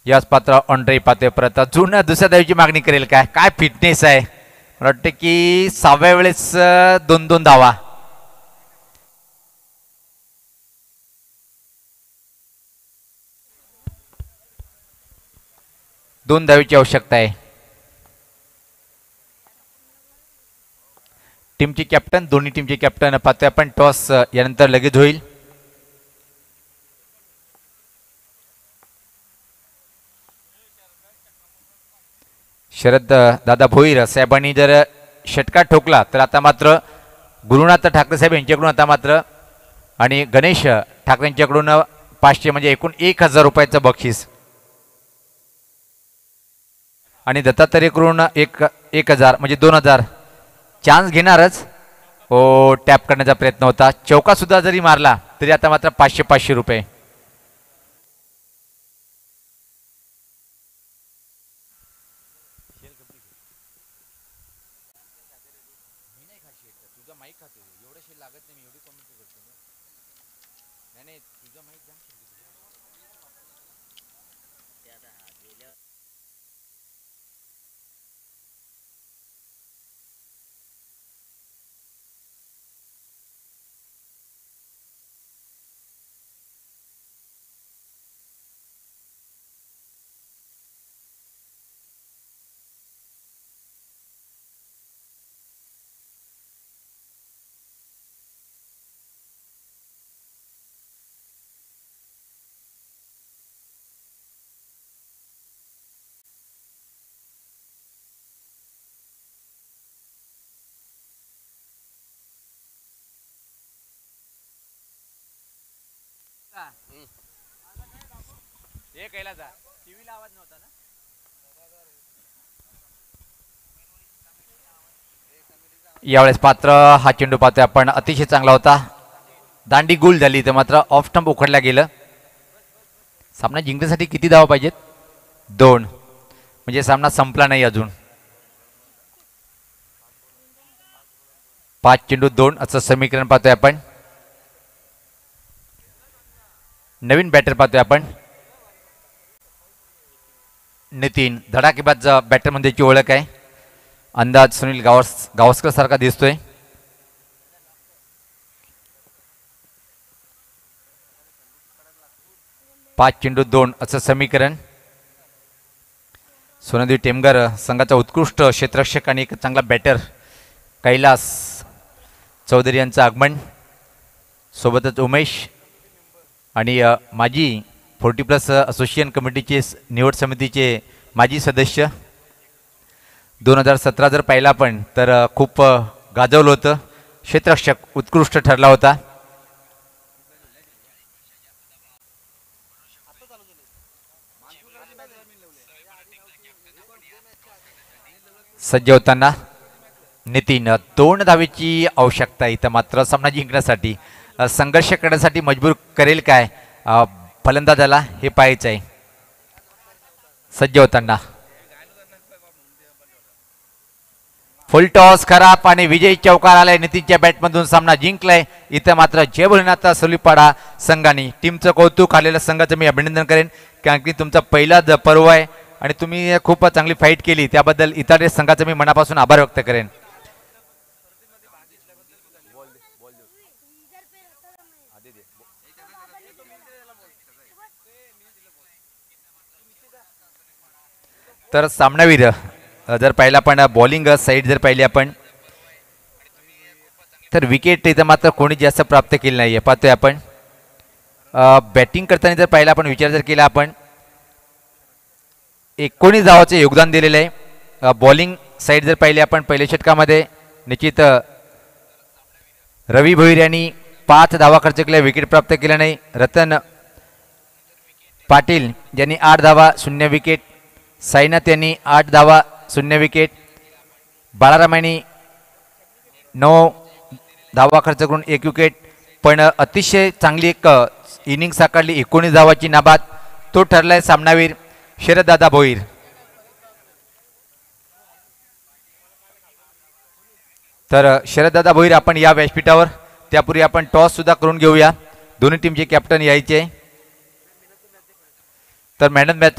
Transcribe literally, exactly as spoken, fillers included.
याच पात्र ऑन्ड्रे पाहतोय परत अजून दुसऱ्या धावेची मागणी करेल काय काय फिटनेस आहे मला वाटतं की सहाव्या वेळेस दोन दोन धावा दोन धावेची आवश्यकता आहे टीमचे कॅप्टन दोन्ही टीमचे कॅप्टन पाहतोय आपण टॉस यानंतर लगेच होईल शरद दादा भोईर साहेबांनी जर षटकार ठोकला तर आता मात्र गुरुनाथ ठाकरे साहेब यांच्याकडून आता मात्र आणि गणेश ठाकरे यांच्याकडून पाचशे म्हणजे एकूण एक हजार रुपयाचं बक्षीस आणि दत्तात्रेयकडून एक एक हजार म्हणजे दोन हजार चान्स घेणारच हो टॅप करण्याचा प्रयत्न होता चौका सुद्धा जरी मारला तरी आता मात्र पाचशे पाचशे रुपये आवाज नव्हता ना यावेळेस पात्र हा चेंडू पाहतोय आपण अतिशय चांगला होता दांडी गुल झाली तर मात्र ऑफ स्टंप उखडल्या गेलं सामना जिंकण्यासाठी किती धावा पाहिजेत दोन म्हणजे सामना संपला नाही अजून पाच चेंडू दोन असं समीकरण पाहतोय आपण नवीन बॅटर पाहतोय आपण नितीन धडाकेबाज बॅटर म्हणजेची ओळख आहे अंदाज सुनील गावस गावस्कर सारखा दिसतोय पाच चेंडू दोन असं समीकरण सोनादेवी टेमगर संघाचा उत्कृष्ट क्षेत्ररक्षक आणि एक चांगला बॅटर कैलास चौधरी यांचं आगमन सोबतच उमेश आणि माजी फोर्टी प्लस असोसिएशन कमिटीचे निवड समितीचे माजी सदस्य दोन हजार सतरा जर पाहिला आपण तर खूप गाजवलं होतं क्षेत्ररक्षक उत्कृष्ट ठरला होता सज्ज होताना नितीन दोन धावेची आवश्यकता इथं मात्र सामना जिंकण्यासाठी संघर्ष करण्यासाठी मजबूर करेल काय फलंदाजाला हे पाहायचं आहे सज्ज होताना फुल टॉस खराब आणि विजयी चौकार आलाय नितीनच्या बॅटमधून सामना जिंकलाय इथं मात्र जय भोलेनाथ सुलीपाडा संघाने टीमचं कौतुक आलेल्या संघाचं मी अभिनंदन करेन कारण की तुमचा पहिलाच पर्व आहे आणि तुम्ही खूप चांगली फाईट केली त्याबद्दल इतर संघाचं मी मनापासून आभार व्यक्त करेन तर सामनावीर जर पाहिला आपण बॉलिंग साईड जर पाहिली आपण तर विकेट इथं मात्र कोणी जास्त प्राप्त केली नाही आहे पाहतोय आपण बॅटिंग करताना जर पाहिला आपण विचार जर केला आपण एकोणीस धावाचे योगदान दिलेलं आहे बॉलिंग साईड जर पाहिली आपण पहिल्या षटकामध्ये निश्चित रवी भोईर यांनी पाच धावा खर्च केल्या विकेट प्राप्त केल्या नाही रतन पाटील यांनी आठ धावा शून्य विकेट साईनाथ यांनी आठ धावा शून्य विकेट बाळाराम यांनी नऊ धावा खर्च करून एक विकेट पण अतिशय चांगली एक इनिंग साकारली एकोणीस धावाची नाबाद तो ठरलाय सामनावीर शरददादा भोईर तर शरददादा भोईर आपण या व्यासपीठावर त्यापूर्वी आपण टॉस सुद्धा करून घेऊया दोन्ही टीमचे कॅप्टन यायचे तर मॅन ऑफ मॅच